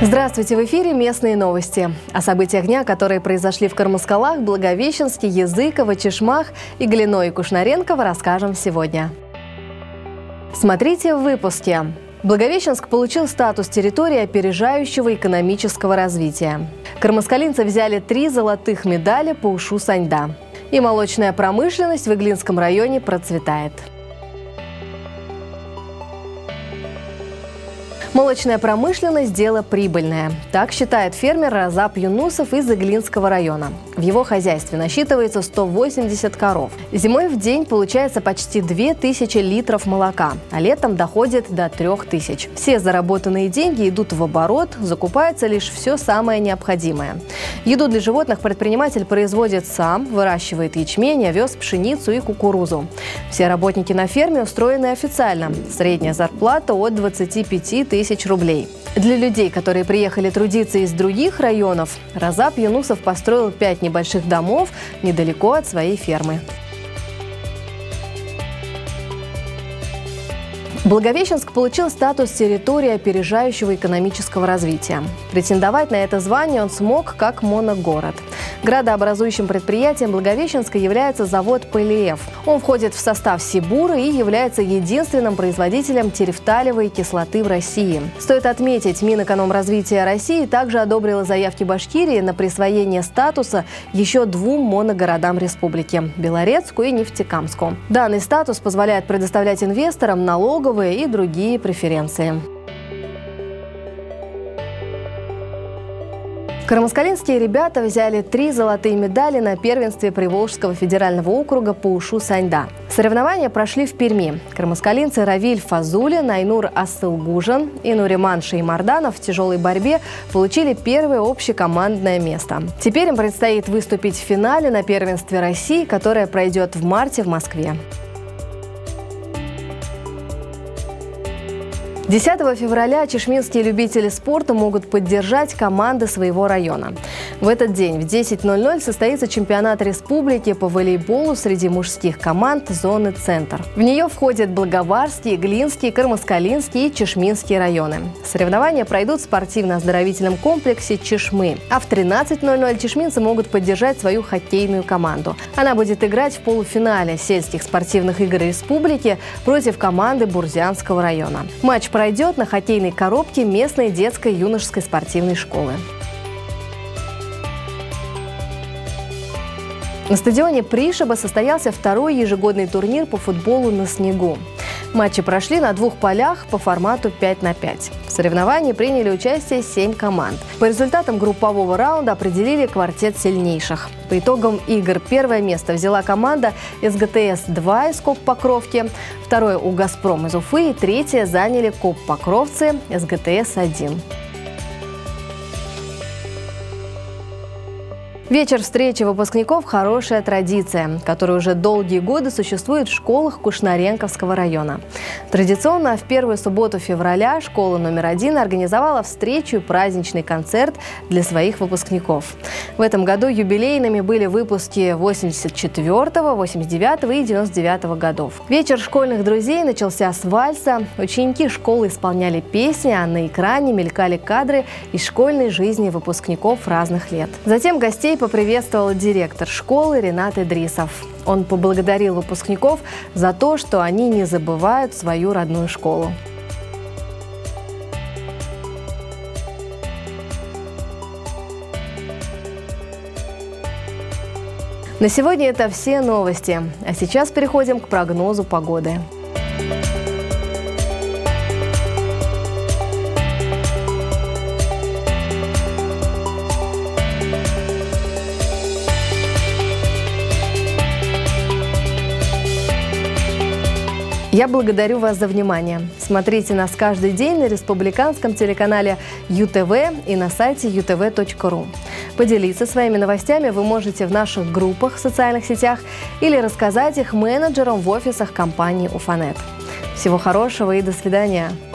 Здравствуйте! В эфире местные новости. О событиях дня, которые произошли в Кармаскалах, Благовещенске, Языково, Чишмах, Иглино и Кушнаренково, расскажем сегодня. Смотрите в выпуске. Благовещенск получил статус территории опережающего экономического развития. Кармаскалинцы взяли 3 золотых медали по ушу Саньда. И молочная промышленность в Иглинском районе процветает. Молочная промышленность – дело прибыльное. Так считает фермер Разап Юнусов из Иглинского района. В его хозяйстве насчитывается 180 коров. Зимой в день получается почти 2000 литров молока, а летом доходит до 3000. Все заработанные деньги идут в оборот, закупается лишь все самое необходимое. Еду для животных предприниматель производит сам, выращивает ячмень, овес, пшеницу и кукурузу. Все работники на ферме устроены официально. Средняя зарплата от 25 тысяч рублей. Для людей, которые приехали трудиться из других районов, Разап Юнусов построил 5 небольших домов недалеко от своей фермы. Благовещенск получил статус территории опережающего экономического развития. Претендовать на это звание он смог как моногород. Градообразующим предприятием Благовещенска является завод ПЛФ. Он входит в состав Сибура и является единственным производителем терефталевой кислоты в России. Стоит отметить, Минэкономразвития России также одобрило заявки Башкирии на присвоение статуса еще 2 моногородам республики – Белорецку и Нефтекамску. Данный статус позволяет предоставлять инвесторам налоговые и другие преференции. Кармаскалинские ребята взяли 3 золотые медали на первенстве Приволжского федерального округа по ушу Саньда. Соревнования прошли в Перми. Кармаскалинцы Равиль Фазулин, Айнур Ассылгужин и Нуриман Шеймарданов в тяжелой борьбе получили первое общекомандное место. Теперь им предстоит выступить в финале на первенстве России, которое пройдет в марте в Москве. 10 февраля чешминские любители спорта могут поддержать команды своего района. В этот день в 10:00 состоится чемпионат республики по волейболу среди мужских команд зоны «Центр». В нее входят Благоварский, Иглинский, Кармаскалинский и Чешминские районы. Соревнования пройдут в спортивно-оздоровительном комплексе «Чешмы». А в 13:00 чешминцы могут поддержать свою хоккейную команду. Она будет играть в полуфинале сельских спортивных игр республики против команды Бурзянского района. Матч пройдет на хоккейной коробке местной детской юношеской спортивной школы. На стадионе Пришиба состоялся 2-й ежегодный турнир по футболу на снегу. Матчи прошли на 2 полях по формату 5 на 5. В соревновании приняли участие 7 команд. По результатам группового раунда определили квартет сильнейших. По итогам игр первое место взяла команда СГТС-2 из Коп-Покровки, второе у «Газпром» из Уфы и третье заняли Коп-Покровцы СГТС-1. Вечер встречи выпускников – хорошая традиция, которая уже долгие годы существует в школах Кушнаренковского района. Традиционно в первую ссубботу февраля школа номер 1 организовала встречу и праздничный концерт для своих выпускников. В этом году юбилейными были выпуски 84-го, 89-го и 99-го годов. Вечер школьных друзей начался с вальса. Ученики школы исполняли песни, а на экране мелькали кадры из школьной жизни выпускников разных лет. Затем гостей поприветствовал директор школы Ренат Идрисов. Он поблагодарил выпускников за то, что они не забывают свою родную школу. На сегодня это все новости. А сейчас переходим к прогнозу погоды. Я благодарю вас за внимание. Смотрите нас каждый день на республиканском телеканале ЮТВ и на сайте utv.ru. Поделиться своими новостями вы можете в наших группах в социальных сетях или рассказать их менеджерам в офисах компании Уфанет. Всего хорошего и до свидания!